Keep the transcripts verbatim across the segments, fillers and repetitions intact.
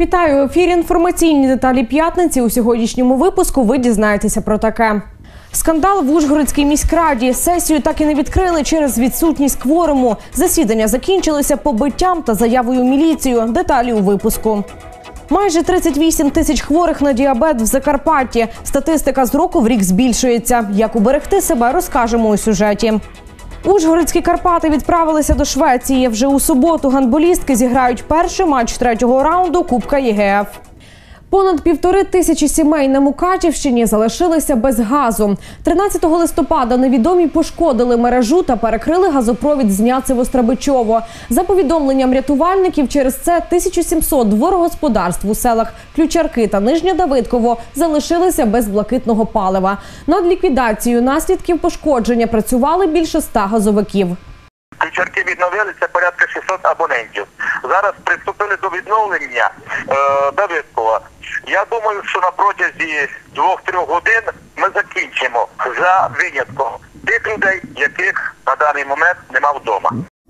Вітаю! В ефірі інформаційні деталі п'ятниці. У сьогоднішньому випуску ви дізнаєтеся про таке. Скандал в Ужгородській міськраді. Сесію так і не відкрили через відсутність кворуму. Засідання закінчилося побиттям та заявою міліцію. Деталі у випуску. Майже тридцять вісім тисяч хворих на діабет в Закарпатті. Статистика з року в рік збільшується. Як уберегти себе, розкажемо у сюжеті. Ужгородські Карпати відправилися до Швеції. Вже у суботу гандболістки зіграють перший матч третього раунду Кубка ЄГФ. Понад півтори тисячі сімей на Мукачівщині залишилися без газу. тринадцятого листопада невідомі пошкодили мережу та перекрили газопровід Зняцево-Страбичово. За повідомленням рятувальників, через це тисяча сімсот дворогосподарств у селах Ключарки та Нижнє Давидково залишилися без блакитного палива. Над ліквідацією наслідків пошкодження працювали більше ста газовиків. Ключарки відновили, це порядка шістсот абонентів. Зараз приступили до відновлення е, Давидкова. Я думаю, що на протязі двох-трьох годин ми закінчимо за винятком тих людей, яких на даний момент нема вдома.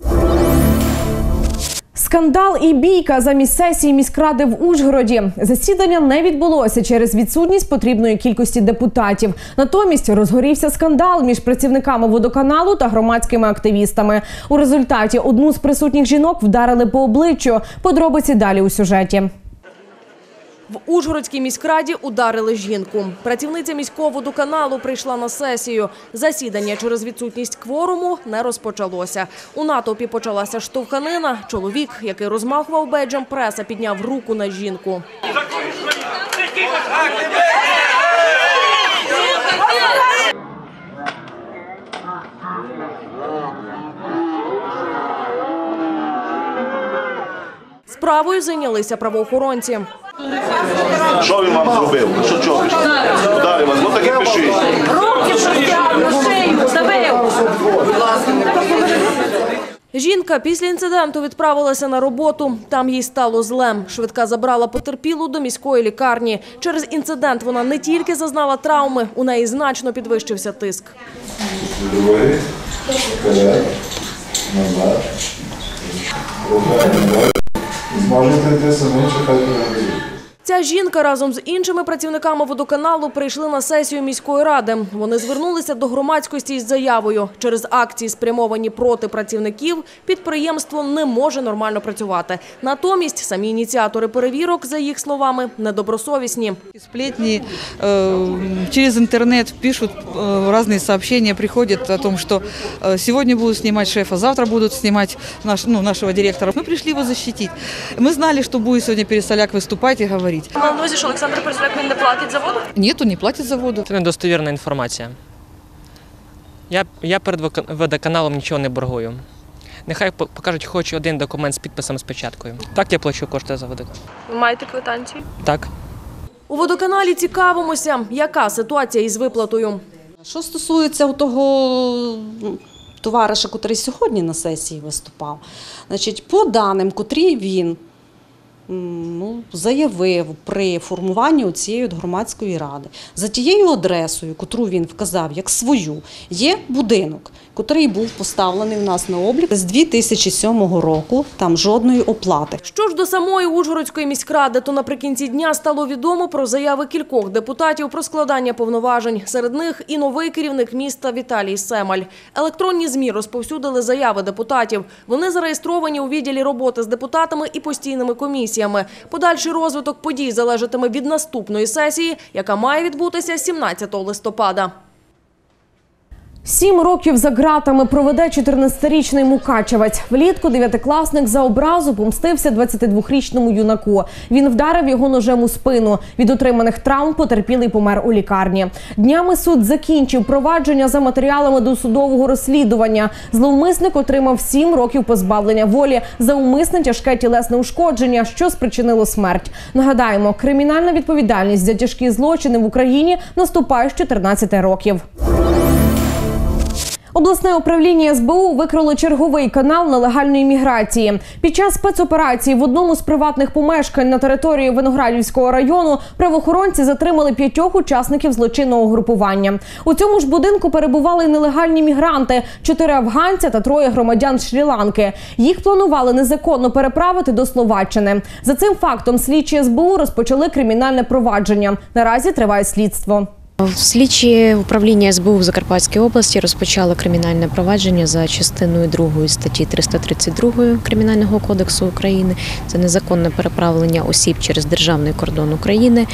Скандал і бійка замість сесії міськради в Ужгороді. Засідання не відбулося через відсутність потрібної кількості депутатів. Натомість розгорівся скандал між працівниками водоканалу та громадськими активістами. У результаті одну з присутніх жінок вдарили по обличчю. Подробиці далі у сюжеті. В Ужгородській міськраді ударили жінку. Працівниця міського водоканалу прийшла на сесію. Засідання через відсутність кворуму не розпочалося. У натовпі почалася штовханина. Чоловік, який розмахував бейджем преса, підняв руку на жінку. Справою зайнялися правоохоронці. Що він вам зробив? Що чого? Ударив вас, ну так і пишіть. Руки протягнув, шию здавив. Жінка після інциденту відправилася на роботу. Там їй стало зле. Швидка забрала потерпілу до міської лікарні. Через інцидент вона не тільки зазнала травми, у неї значно підвищився тиск. Зможете йти самі, чекати на виїзд. Ця жінка разом з іншими працівниками водоканалу прийшли на сесію міської ради. Вони звернулися до громадськості із заявою. Через акції, спрямовані проти працівників, підприємство не може нормально працювати. Натомість самі ініціатори перевірок, за їх словами, недобросовісні. Сплетни через интернет пишут разные сообщения, приходят о том, что сегодня будут снимать шефа, завтра будут снимать наш, ну, нашего директора. Мы пришли его защитить. Мы знали, что будет сегодня Пересоляк выступать и говорить. На увазі, що Олександр Пересоляк не платить за воду? Нет, он не платит за воду. Це недостовірна інформація. Я, я перед водоканалом нічого не боргую. Нехай покажуть хоч один документ з підписом з печаткою. Так я плачу кошти за водоканал. Ви маєте квитанцію? Так. У водоканалі цікавимося, яка ситуація із виплатою. Що стосується того товариша, який сьогодні на сесії виступав, значить, по даним, котрі він ну, заявив при формуванні цієї громадської ради, за тією адресою, котру він вказав як свою, є будинок, котрий був поставлений у нас на облік з дві тисячі сьомого року, там жодної оплати. Що ж до самої Ужгородської міськради, то наприкінці дня стало відомо про заяви кількох депутатів про складання повноважень. Серед них і новий керівник міста Віталій Семаль. Електронні ЗМІ розповсюдили заяви депутатів. Вони зареєстровані у відділі роботи з депутатами і постійними комісіями. Подальший розвиток подій залежатиме від наступної сесії, яка має відбутися сімнадцятого листопада. Сім років за ґратами проведе чотирнадцятирічний мукачевець. Влітку дев'ятикласник за образу помстився двадцятидвохрічному юнаку. Він вдарив його ножем у спину. Від отриманих травм потерпілий помер у лікарні. Днями суд закінчив провадження за матеріалами досудового розслідування. Зловмисник отримав сім років позбавлення волі за умисне тяжке тілесне ушкодження, що спричинило смерть. Нагадаємо, кримінальна відповідальність за тяжкі злочини в Україні наступає з чотирнадцяти років. Обласне управління ес бе у викрило черговий канал нелегальної міграції. Під час спецоперації в одному з приватних помешкань на території Виноградівського району правоохоронці затримали п'ятьох учасників злочинного групування. У цьому ж будинку перебували й нелегальні мігранти – чотири афганця та троє громадян Шрі-Ланки. Їх планували незаконно переправити до Словаччини. За цим фактом слідчі ес бе у розпочали кримінальне провадження. Наразі триває слідство. Слідчі управління ес бе у в Закарпатській області розпочали кримінальне провадження за частиною другої статті триста тридцять два Кримінального кодексу України. Це незаконне переправлення осіб через державний кордон України.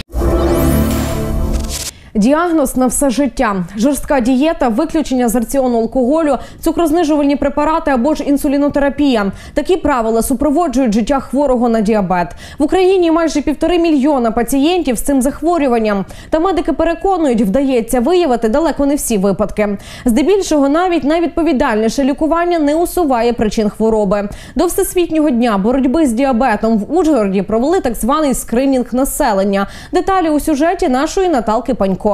Діагноз на все життя. Жорстка дієта, виключення з раціону алкоголю, цукрознижувальні препарати або ж інсулінотерапія. Такі правила супроводжують життя хворого на діабет. В Україні майже півтори мільйона пацієнтів з цим захворюванням. Та медики переконують, вдається виявити далеко не всі випадки. Здебільшого навіть найвідповідальніше лікування не усуває причин хвороби. До Всесвітнього дня боротьби з діабетом в Ужгороді провели так званий скринінг населення. Деталі у сюжеті нашої Наталки Панько.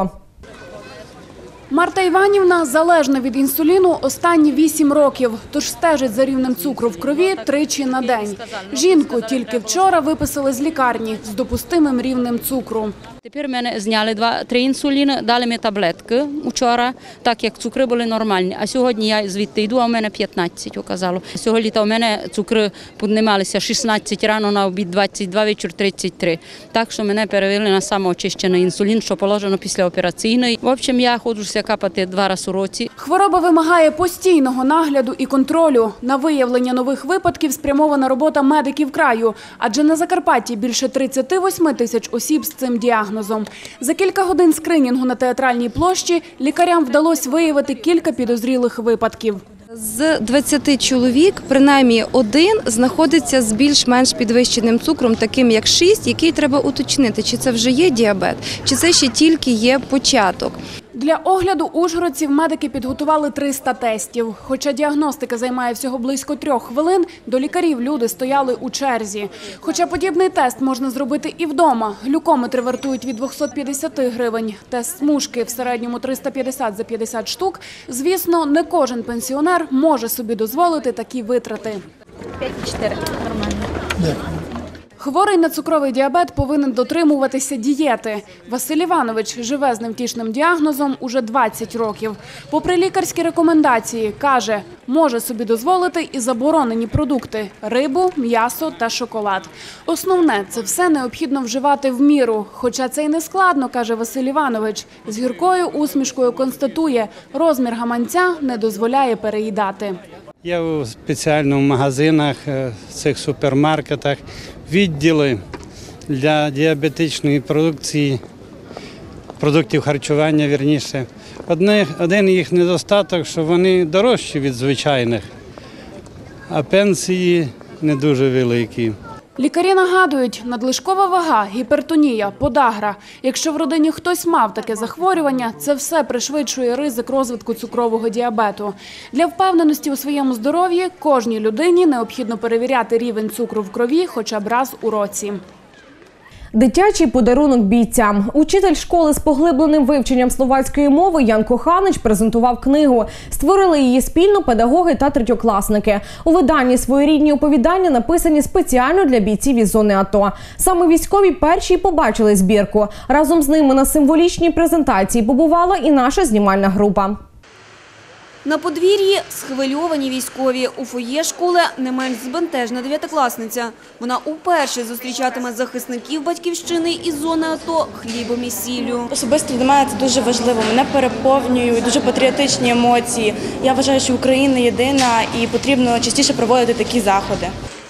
Марта Іванівна залежна від інсуліну останні вісім років, тож стежить за рівнем цукру в крові тричі на день. Жінку тільки вчора виписали з лікарні з допустимим рівнем цукру. Тепер мене зняли два-три інсуліни, дали мені таблетки вчора, так як цукри були нормальні. А сьогодні я звідти йду, а в мене п'ятнадцять оказало. Цього літа у мене цукри піднімалися шістнадцять рано, на обід двадцять два, вечір тридцять три. Так що мене перевели на самоочищений інсулін, що положено після операційної. В общем, я ходжуся капати два рази у році. Хвороба вимагає постійного нагляду і контролю. На виявлення нових випадків спрямована робота медиків краю, адже на Закарпатті більше тридцять вісім тисяч осіб з цим діагнозом. За кілька годин скринінгу на Театральній площі лікарям вдалося виявити кілька підозрілих випадків. З двадцяти чоловік, принаймні один знаходиться з більш-менш підвищеним цукром, таким як шість, який треба уточнити, чи це вже є діабет, чи це ще тільки є початок. Для огляду ужгородців медики підготували триста тестів. Хоча діагностика займає всього близько трьох хвилин, до лікарів люди стояли у черзі. Хоча подібний тест можна зробити і вдома. Глюкометри вартують від двохсот п'ятдесят гривень. Тест смужки в середньому триста п'ятдесят за п'ятдесят штук. Звісно, не кожен пенсіонер може собі дозволити такі витрати. п'ять-чотири, нормально. Хворий на цукровий діабет повинен дотримуватися дієти. Василь Іванович живе з невтішним діагнозом уже двадцять років. Попри лікарські рекомендації, каже, може собі дозволити і заборонені продукти – рибу, м'ясо та шоколад. Основне – це все необхідно вживати в міру. Хоча це й не складно, каже Василь Іванович. З гіркою усмішкою констатує, розмір гаманця не дозволяє переїдати. Є у спеціальних магазинах, цих супермаркетах відділи для діабетичної продукції, продуктів харчування, вірніше. Одне, один їх недостаток, що вони дорожчі від звичайних, а пенсії не дуже великі. Лікарі нагадують, надлишкова вага, гіпертонія, подагра. Якщо в родині хтось мав таке захворювання, це все пришвидшує ризик розвитку цукрового діабету. Для впевненості у своєму здоров'ї кожній людині необхідно перевіряти рівень цукру в крові хоча б раз у році. Дитячий подарунок бійцям. Учитель школи з поглибленим вивченням словацької мови Ян Коханич презентував книгу. Створили її спільно педагоги та третьокласники. У виданні своєрідні оповідання написані спеціально для бійців із зони АТО. Саме військові перші й побачили збірку. Разом з ними на символічній презентації побувала і наша знімальна група. На подвір'ї схвильовані військові. У фоє школи не менш збентежна дев'ятикласниця. Вона уперше зустрічатиме захисників батьківщини із зони АТО хлібом і сіллю. Особисто для мене це дуже важливо. Мене переповнюють дуже патріотичні емоції. Я вважаю, що Україна єдина і потрібно частіше проводити такі заходи.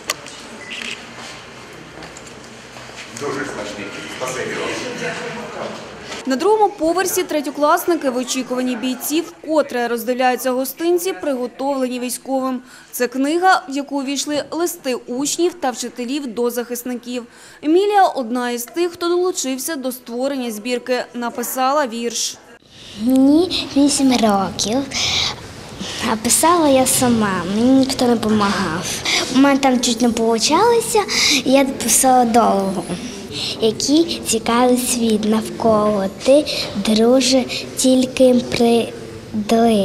Дуже смачний. Спасибі. На другому поверсі третьокласники в очікуванні бійців вкотре роздивляються гостинці, приготовлені військовим. Це книга, в яку увійшли листи учнів та вчителів до захисників. Емілія – одна із тих, хто долучився до створення збірки. Написала вірш. Мені вісім років, а писала я сама, мені ніхто не допомагав. У мене там чуть не вийшло, я писала довго. Який цікавий світ навколо, ти, друже, тільки придивись.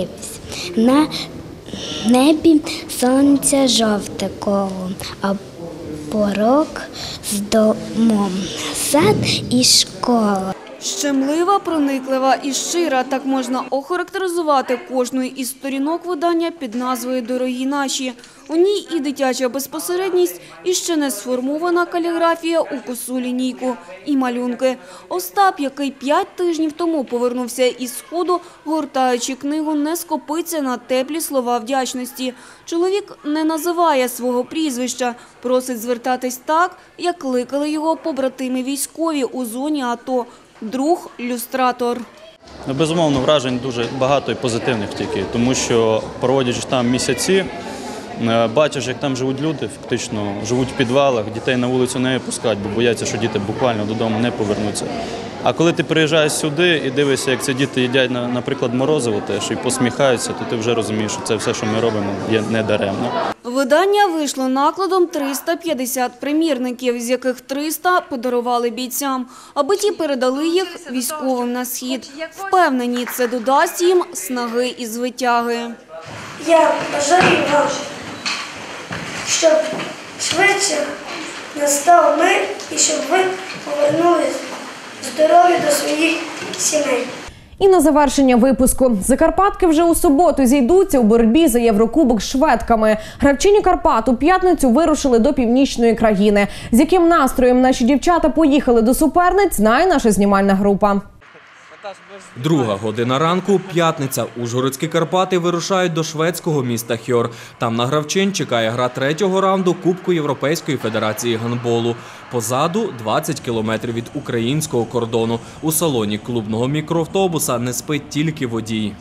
На небі сонце жовте коло, а порог з домом, сад і школа. Щемлива, прониклива і щира – так можна охарактеризувати кожну із сторінок видання під назвою «Дорогі наші». У ній і дитяча безпосередність, і ще не сформована каліграфія у косу лінійку, і малюнки. Остап, який п'ять тижнів тому повернувся із Сходу, гортаючи книгу, не скопиться на теплі слова вдячності. Чоловік не називає свого прізвища, просить звертатись так, як кликали його побратими військові у зоні АТО. Друг – люстратор. Безумовно, вражень дуже багато і позитивних тільки, тому що, проводячи там місяці, бачиш, як там живуть люди, фактично живуть в підвалах, дітей на вулицю не пускають, бо бояться, що діти буквально додому не повернуться. А коли ти приїжджаєш сюди і дивишся, як ці діти їдять, наприклад, морозиво теж і посміхаються, то ти вже розумієш, що це все, що ми робимо, є недаремно. Видання вийшло накладом триста п'ятдесят примірників, з яких триста подарували бійцям, аби ті передали їх військовим на схід. Впевнені, це додасть їм снаги і звитяги. Я бажаю вам, щоб швидше настав мир і щоб ви повернулись здорові до своїх сімей. І на завершення випуску. Закарпатки вже у суботу зійдуться у боротьбі за Єврокубок з шведками. Гравчині Карпат у п'ятницю вирушили до північної країни. З яким настроєм наші дівчата поїхали до суперниць, знає наша знімальна група. Друга година ранку, п'ятниця. Ужгородські Карпати вирушають до шведського міста Хьор. Там на гравчин чекає гра третього раунду Кубку Європейської федерації гандболу. Позаду двадцять кілометрів від українського кордону. У салоні клубного мікроавтобуса не спить тільки водій.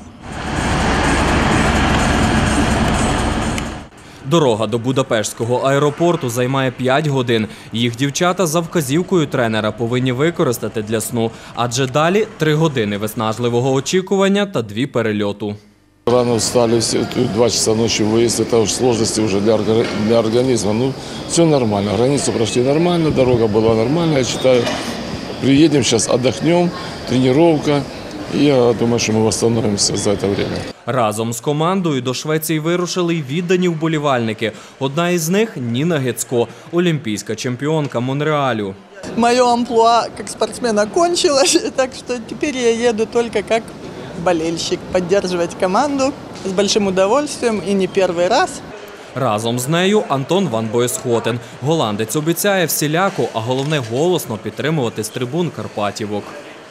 Дорога до Будапештського аеропорту займає п'ять годин. Їх дівчата за вказівкою тренера повинні використати для сну. Адже далі три години виснажливого очікування та дві перельоту. Рано встали, два часа ночи выезд, это уже сложности уже для, для организма. Ну, все нормально, границу прошли нормально, дорога была нормальная, я считаю. Приедем сейчас, отдохнем, тренировка. І я думаю, що ми восстановимося за це время. Разом з командою до Швеції вирушили й віддані вболівальники. Одна із них – Ніна Гецько, олімпійська чемпіонка Монреалю. Моє амплуа як спортсмена кончилось, так що тепер я їду тільки як болельщик, підтримувати команду з великим удовольствием і не перший раз. Разом з нею Антон Ван Боєсхотен. Голландець обіцяє всіляко, а головне голосно підтримувати з трибун Карпатівок.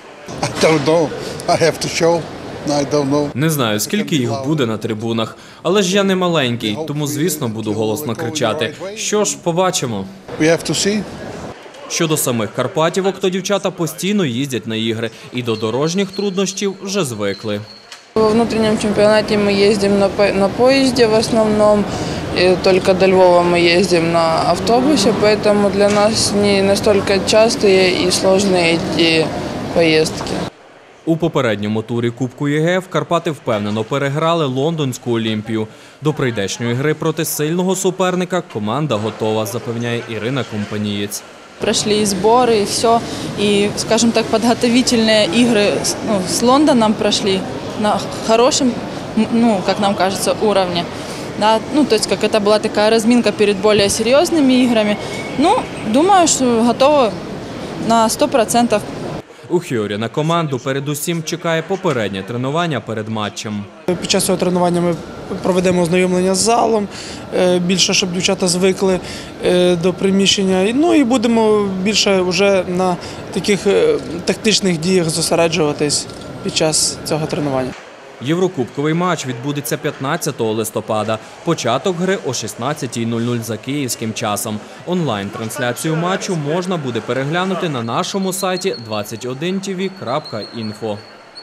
I don't know. I have to show. I don't know. Не знаю, скільки їх буде на трибунах, але ж я не маленький, тому, звісно, буду голосно кричати. Що ж, побачимо. We have to see. Щодо самих Карпатівок, то дівчата постійно їздять на ігри і до дорожніх труднощів вже звикли. Во внутреннем чемпионате мы ездим на, по на поезде в основном, и только до Львова мы ездим на автобусе, поэтому для нас не настолько частые и сложные эти поїздки. У попередньому турі Кубку ЄГФ Карпати впевнено переграли Лондонську Олімпію. До прийдешньої гри проти сильного суперника команда готова, запевняє Ірина Компанієць. Прошли сборы и все, и, скажем так, подготовительные игры ну, с Лондоном прошли на хорошем, ну, как нам кажется, уровне. Да, ну, то есть, как это была такая разминка перед более серьезными играми. Ну, думаю, что готова на сто процентов. У Хьорі на команду передусім чекає попереднє тренування перед матчем. Під час цього тренування ми проведемо ознайомлення з залом, більше, щоб дівчата звикли до приміщення. Ну і будемо більше вже на таких тактичних діях зосереджуватись під час цього тренування. Єврокубковий матч відбудеться п'ятнадцятого листопада. Початок гри о шістнадцятій нуль нуль за київським часом. Онлайн-трансляцію матчу можна буде переглянути на нашому сайті двадцять один ті ві крапка інфо.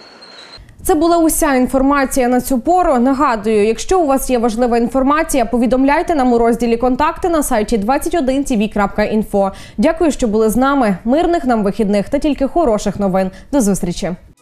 Це була уся інформація на цю пору. Нагадую, якщо у вас є важлива інформація, повідомляйте нам у розділі «Контакти» на сайті двадцять один ті ві крапка інфо. Дякую, що були з нами. Мирних нам вихідних та тільки хороших новин. До зустрічі!